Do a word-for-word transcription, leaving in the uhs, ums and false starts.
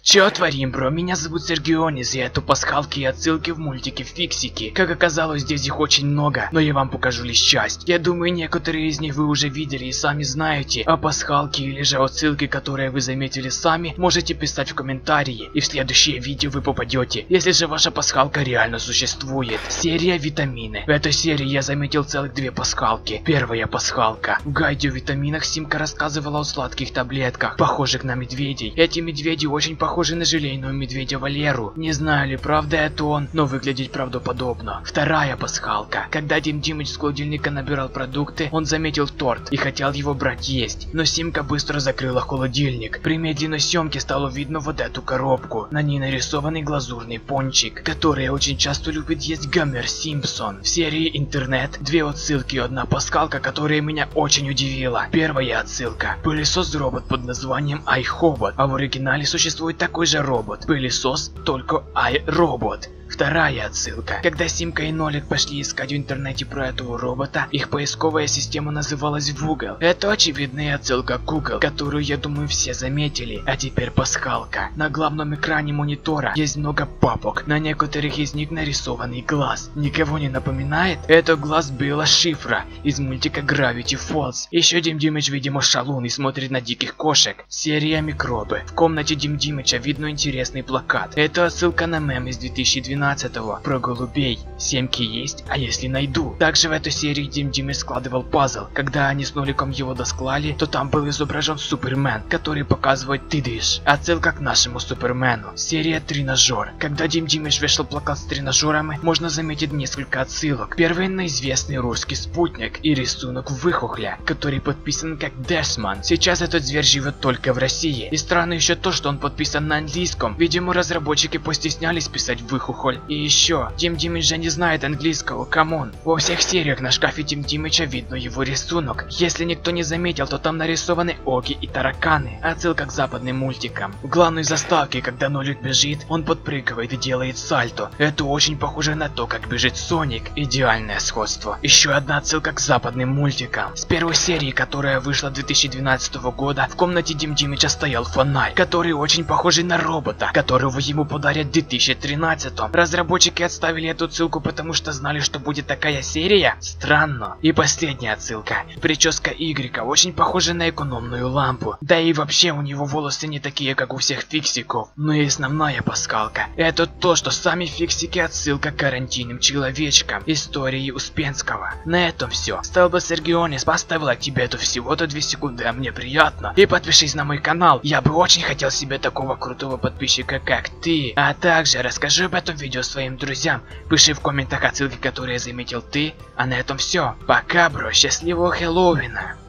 Чё творим, бро? Меня зовут Сергионис, и это пасхалки и отсылки в мультике Фиксики. Как оказалось, здесь их очень много, но я вам покажу лишь часть. Я думаю, некоторые из них вы уже видели и сами знаете, а пасхалки или же отсылки, которые вы заметили сами, можете писать в комментарии, и в следующее видео вы попадете, если же ваша пасхалка реально существует. Серия витамины. В этой серии я заметил целых две пасхалки. Первая пасхалка. В гайде о витаминах Симка рассказывала о сладких таблетках, похожих на медведей. Эти медведи очень похожи на желейного медведя Валеру. Не знаю ли правда это он, но выглядит правдоподобно. Вторая пасхалка. Когда Дим Димыч с холодильника набирал продукты, он заметил торт и хотел его брать есть. Но Симка быстро закрыла холодильник. При медленной съемке стало видно вот эту коробку. На ней нарисованный глазурный пончик, который очень часто любит есть Гомер Симпсон. В серии интернет две отсылки и одна пасхалка, которая меня очень удивила. Первая отсылка. Пылесос-робот под названием iHobot, а в оригинале существует такой же робот. Пылесос, только iRobot. Вторая отсылка. Когда Симка и Нолик пошли искать в интернете про этого робота, их поисковая система называлась Google. Это очевидная отсылка к Google, которую, я думаю, все заметили. А теперь пасхалка. На главном экране монитора есть много папок. На некоторых из них нарисованный глаз. Никого не напоминает? Это глаз Билла Шифра из мультика Gravity Falls. Еще Дим Димыч, видимо, шалун и смотрит на диких кошек. Серия микробы. В комнате Дим Димыча видно интересный плакат. Это отсылка на мем из две тысячи двенадцатого про голубей. Семки есть, а если найду? Также в этой серии Дим Димыч складывал пазл. Когда они с Ноликом его досклали, то там был изображен Супермен, который показывает «ты дышь». Отсылка к нашему Супермену. Серия «Тренажер». Когда Дим Димыч вешал плакат с тренажерами, можно заметить несколько отсылок. Первый на известный русский спутник и рисунок выхухоля, который подписан как Дэшман. Сейчас этот зверь живет только в России. И странно еще то, что он подписан на английском. Видимо, разработчики постеснялись писать выхухоль. И еще, Дим Димыч же не знает английского, камон. Во всех сериях на шкафе Дим Димыча видно его рисунок. Если никто не заметил, то там нарисованы оги и тараканы. Отсылка к западным мультикам. В главной заставке, когда Нолик бежит, он подпрыгивает и делает сальто. Это очень похоже на то, как бежит Соник. Идеальное сходство. Еще одна отсылка к западным мультикам. С первой серии, которая вышла две тысячи двенадцатого года, в комнате Дим Димыча стоял фонарь, который очень похожий на робота, которого ему подарят в две тысячи тринадцатом. Разработчики отставили эту ссылку, потому что знали, что будет такая серия? Странно. И последняя отсылка. Прическа Игрека очень похожа на экономную лампу. Да и вообще у него волосы не такие, как у всех фиксиков. Но и основная пасхалка. Это то, что сами фиксики отсылка к карантинным человечкам. Истории Успенского. На этом все. Стал бы Сергионис, поставил лайк, тебе это всего-то две секунды, а мне приятно. И подпишись на мой канал. Я бы очень хотел себе такого крутого подписчика, как ты. А также расскажи об этом видео своим друзьям, пиши в комментах отсылки, которые заметил ты, а на этом все. Пока, бро, счастливого Хэллоуина!